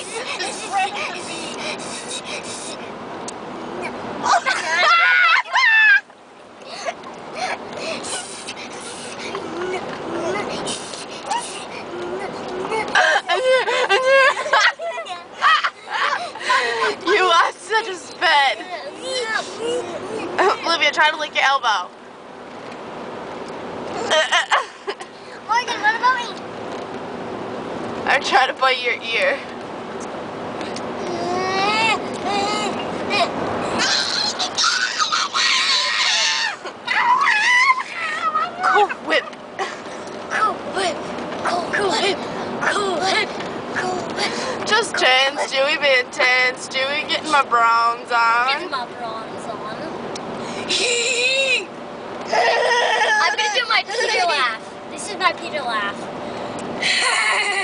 You are such a spit. Olivia, try to lick your elbow. Morgan, what about me? I'm trying to bite your ear. Cool whip. Cool whip. Cool whip. Cool whip. Cool whip. Just tense, Stewie being tense, Stewie getting my bronze on. Getting my bronze on. I'm gonna do my Peter laugh. This is my Peter laugh.